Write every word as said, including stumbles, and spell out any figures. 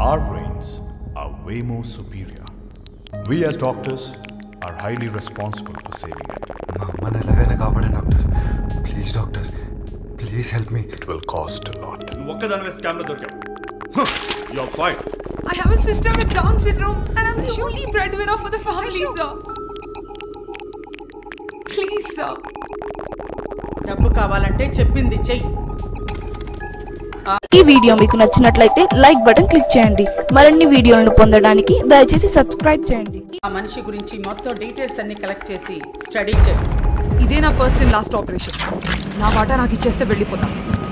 our brains are way more superior. We as doctors are highly responsible for saving it. మా అమ్మని ఎలాగైనా కాపాడండి doctor. Please doctor, please help me. It will cost a lot. నువ్వు ఒక్కదానివే scam లో దొరికావు. You're fine. I have a sister with Down syndrome and I'm the only breadwinner for the family, sir. Please, sir. డబ్బు కావాలంటే చెప్పింది చెయ్యి. ఈ video మీకు నచ్చినట్లయితే లైక్ బటన్ క్లిక్ చేయండి. మరిన్ని వీడియోలను పొందడానికి దయచేసి సబ్స్క్రైబ్ చేయండి. ఆ మనిషి గురించి మొత్తం డీటెయిల్స్ అన్ని కలెక్ట్ చేసి స్టడీ చేయి. ఇదే నా ఫస్ట్ అండ్ లాస్ట్ ఆపరేషన్. నా వాటా నాకు ఇచ్చేస్తే వెళ్ళిపోతా.